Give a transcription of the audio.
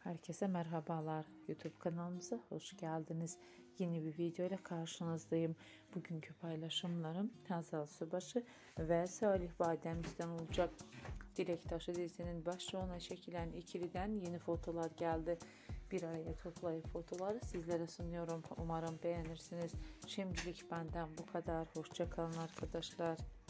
Herkese merhabalar. YouTube kanalımıza hoş geldiniz. Yeni bir video ile karşınızdayım. Bugünkü paylaşımlarım Hazal Subaşı ve Salih Bademci'den olacak. Dilek Taşı dizisinin başrolüne çekilen ikiliden yeni fotolar geldi. Bir araya toplayıp fotoları sizlere sunuyorum. Umarım beğenirsiniz. Şimdilik benden bu kadar. Hoşça kalın arkadaşlar.